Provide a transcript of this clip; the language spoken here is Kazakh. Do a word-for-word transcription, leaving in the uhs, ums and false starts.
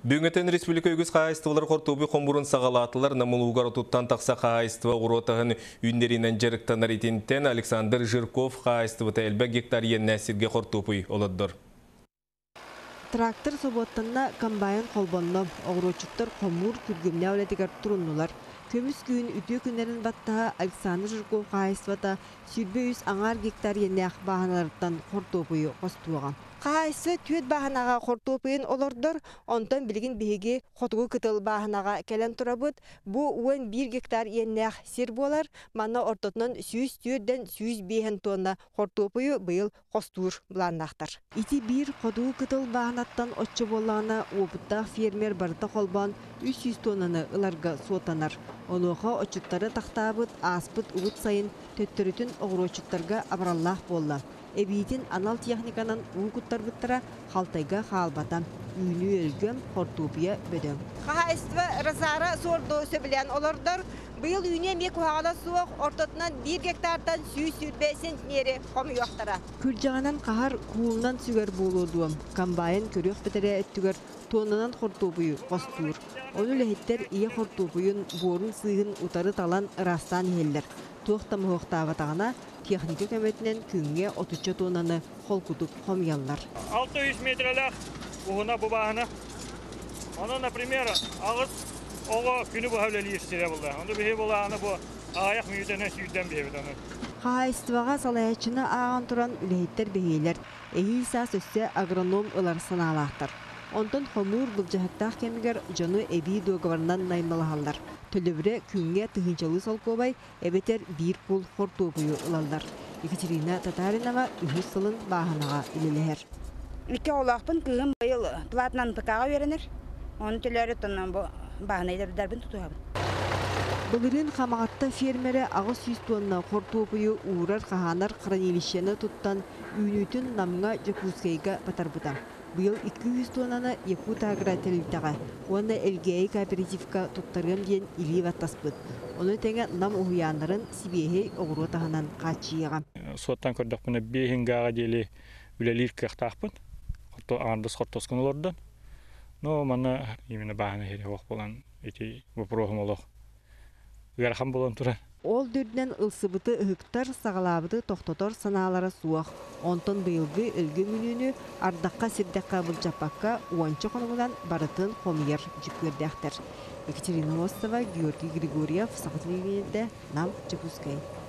Бүгінгі республика үгіз қайыстывылар қортубы қомбурын сағалатылар намылуғар тұттан тақса қайыстыва ұротағын үндерінен жеріктанар етінттен Александр Жирков қайыстывыта әлбә гектар ен нәсірге қортубы олыдыр. Трактор соботтанна комбайн қолбонны оғырочуттар қомур күргімне өлетігер тұрыннулар. Көміс күйін үті күнерін баттаға Александр Жирков қайыстывата сүрбе үз аңар гектар ен нәқ бағанарыттан қортубы қостуыған. Қайсы түйет бағанаға қортопыйын олордыр, онтан білген бейге қотығы күтіл бағанаға кәлін тұрабыд. Бұ он бір гектар еннәқ сер болар, мана ортотынан сүйіз түйерден сүйіз бейін тонна қортопыйы бұйыл қостуыр бұланнақтар. Ити бір қотығы күтіл бағанаттан отчы болағына опыттақ фермер барыта қолбан үш жүз тоннаны ыларға суотанар. Олуға отчыттары тақтабыд, аспыд ұғыт сайын төттірітін оғырочыттарға абраллах болла. Эбитин анал техниканан угуттар буттара халтайга халбатан үйнү өлгөм қортупия бөдөм. Қайыстыва разара сордо сөбілен олордор быйыл үйне мек уағала суық ортотынан бір гектардан сүйіз сүрбе сентнері қомуяқтара. Күржағанан қағар куылынан сүгер болудуым. Комбайн көрек бітірі өттігер тонынан қортупию қостуыр. Оны ләхеттер ие қортупиюн борын сыйын утары талан растан елдер. Тоқтамы оқтаватағына техника көметінен күнге отыз тоннаны қол күтіп қомиялар. алты жүз метрлік ұғына бұбағына. Оны, например, ағыз оғы күні бұхавлелі ешсіре болды. Онды бігі болағына бұл ағаяқ мүйдені сүйден бейбіді. Қайыстываға салаячыны аған тұран үлейттер бейелер. Әйіл сас өссе агроном ұлар саналақтар. Онтан қомур бұл жағықтақ кемігер жону әбей доғаварынан наймалағалар. Төлібірі күнге тұхынчалы сол көбай әбетер бір пұл қортопыйы ұлалдар. Екатерина Татаринова үхіз сылын бағанаға үлелер. Үкі олақпын күгім байыл платынан пықаға веренер. Оны төлері тұннан бағанайдарбін тұтуғабын. Бұлырын қамағатта фермері ағыз жүз тонна қортопыйы уырар қағанар қыранелішені тұттан үйнүтін намға жекускайға батарбыда. Бұл екі жүз тоннаны Якут агротелевтаға, оны әлгей кооперативка тұттарым ден илі ваттаспыд. Оны тәңі нам ұғыянларын Сибехей оғыру тағынан қатшиыға. Соттан көрдік бұны бейхінгаға делі үлелер кәқтақпын, ағандыз қорттосқын олардан. Но мана именно бағаны хері оқ болан, еті бұпырғым олық. Ғархан болан тұра. Ол дүрден ылсыбыты ұхықтар сағалабыды тоқтотор саналары суақ. Онтон бұйылғы үлгі мүнүні ардаққа сирдаққа бұл жапаққа уанчы қонымыдан барытын қомияр жүкверді ақтар. Екатерина Мостова, Георгий Григорьев, Сақытын Нам, Чепускай.